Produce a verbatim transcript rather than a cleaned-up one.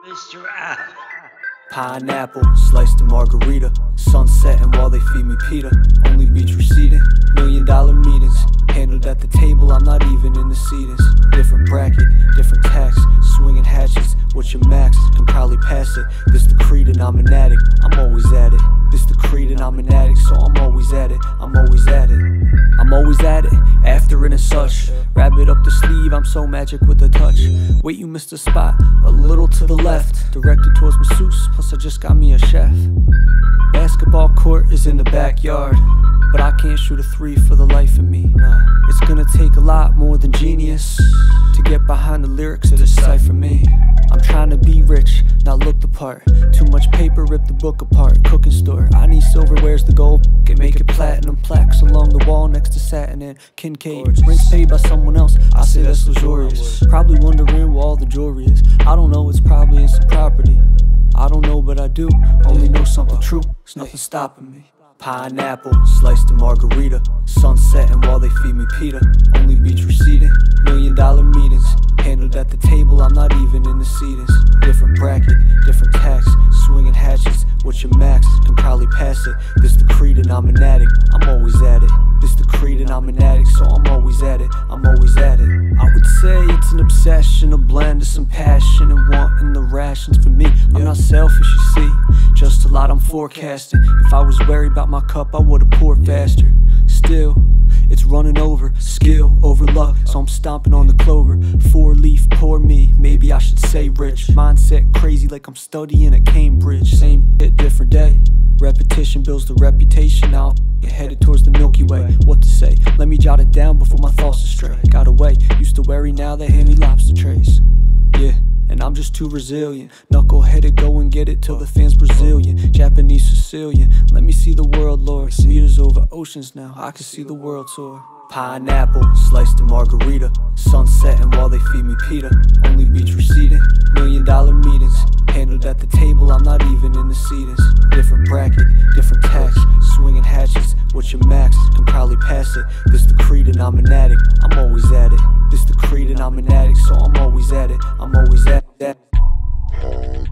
Mister Al. Pineapple, sliced in margarita. Sun setting while they feed me pita. Only beach receding, million dollar meetings. Handled at the table, I'm not even in the seatings. Different bracket, different tax. Swinging hatchets, what's your max? Can probably pass it. This the creed and I'm an addict, I'm always at it. This the creed and I'm an addict, so I'm always at it. I'm always at it. I'm always at it, after it and such. Wrap it up the sleeve, I'm so magic with a touch. Wait, you missed a spot, a little to the left. Directed towards masseuse, plus I just got me a chef. Basketball court is in the backyard, but I can't shoot a three for the life of me. It's gonna take a lot more than genius to get behind the lyrics to decipher me. I'm trying to be rich, not look the part. Too much paper, rip the book apart. Cooking store, I need silverware's the gold. Can make it platinum, plaques along the wall next to satin and Kincaid. Rents paid by someone else, I say that's luxurious. Probably wondering where all the jewelry is. I don't know, it's probably in some property. I don't know, but I do only know something true. There's nothing stopping me. Pineapple, sliced in margarita. Sun setting while they feed me pita. Only beach receding, million dollar meetings. Handled at the table, I'm not even in the seatings. Different bracket, different tax. Swinging hatchets, what's your max? Can probably pass it. This the creed and I'm an addict, I'm always at it. This the creed and I'm an addict, so I'm always at it. I'm always at it. I would say it's an obsession, a blend of some passion and wanting the rations for me. I'm not selfish, you see, just a lot I'm forecasting. If I was worried about my cup, I would've poured faster. Still, it's running over, skill over luck, so I'm stomping on the clover. Four leaf, poor me, maybe I should say rich. Mindset crazy like I'm studying at Cambridge. Same shit, different day. Repetition builds the reputation, now I'm headed towards the Milky Way. What to say? Let me jot it down before my thoughts astray. Got away, used to worry, now they hand me lobster trays. Yeah, and I'm just too resilient. Knuckle-headed, go and get it till the fan's Brazilian. Japanese, Sicilian, let me see the world, Lord. Meters over oceans now, I can see the world tour. Pineapple, sliced in margarita. Sun setting while they feed me pita. Only beach receding, million dollar meetings. Handled at the table, I'm not even in the seatings. Different bracket, different tax. Swinging hatchets, what's your max? Can probably pass it. This the creed and I'm an addict, I'm always at it. This the creed and I'm an addict, so I'm always at it. I'm always at that.